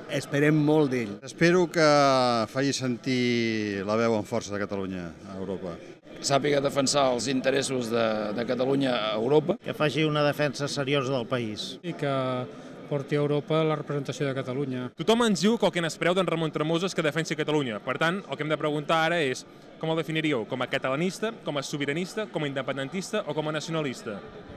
esperem molt d'ell. Espero que faci sentir la veu amb força de Catalunya a Europa. Sàpiga defensar els interessos de Catalunya a Europa. Que faci una defensa seriosa del país. I que porti a Europa la representació de Catalunya. Tothom ens diu que el que n'espereu d'en Ramon Tremosa és que defensi Catalunya. Per tant, el que hem de preguntar ara és com el definiríeu? Com a catalanista, com a sobiranista, com a independentista o com a nacionalista?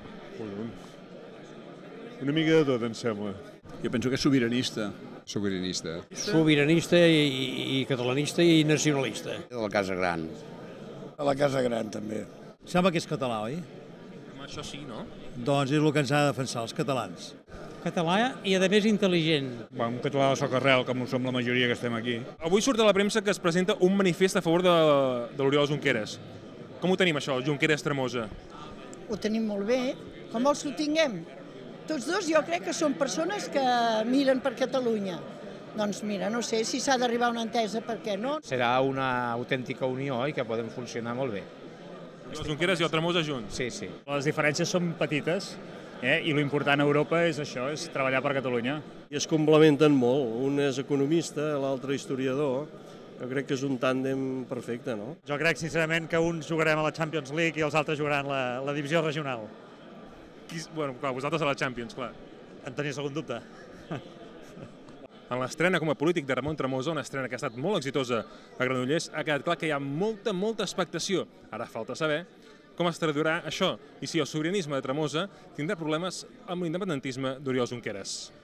Una mica de tot, em sembla. Jo penso que és sobiranista. Sobiranista. Sobiranista i catalanista i nacionalista. De la Casa Gran. A la Casa Gran, també. Sembla que és català, oi? Això sí, no? Doncs és el que ens ha de defensar, els catalans. Català i, a més, intel·ligent. Un català de socarrel, com ho som la majoria que estem aquí. Avui surt a la premsa que es presenta un manifest a favor de l'Oriol Junqueras. Com ho tenim, això, Junqueras-Tremosa? Ho tenim molt bé. Com vols que ho tinguem? Tots dos jo crec que són persones que miren per Catalunya. Doncs mira, no sé si s'ha d'arribar a una entesa, per què no? Serà una autèntica unió i que podem funcionar molt bé. El Junqueras i el Tremosa junts? Sí, sí. Les diferències són petites, i l'important a Europa és això, és treballar per Catalunya. I es complementen molt. Un és economista, l'altre historiador. Jo crec que és un tàndem perfecte, no? Jo crec, sincerament, que uns jugarem a la Champions League i els altres jugaran la divisió regional. Bueno, clar, vosaltres a la Champions, clar. En tenies algun dubte? En l'estrena com a polític de Ramon Tremosa, una estrena que ha estat molt exitosa a Granollers, ha quedat clar que hi ha molta expectació. Ara falta saber com es traduirà això i si el sobiranisme de Tremosa tindrà problemes amb l'independentisme d'Oriol Junqueras.